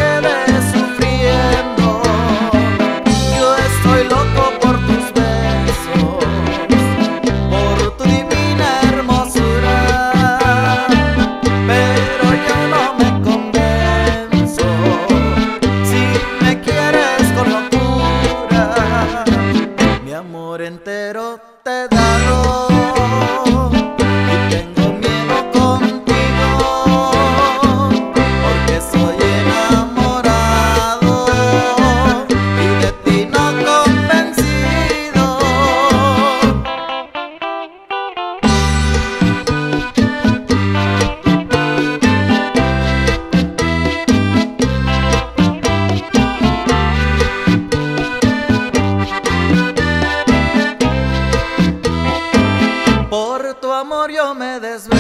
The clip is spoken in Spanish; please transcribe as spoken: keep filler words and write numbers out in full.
quedes sufriendo. Yo estoy loco por tus besos, por tu divina hermosura, pero yo no me convenzo. Si me quieres con locura, mi amor entero te he dado. Por tu amor yo me desvelo.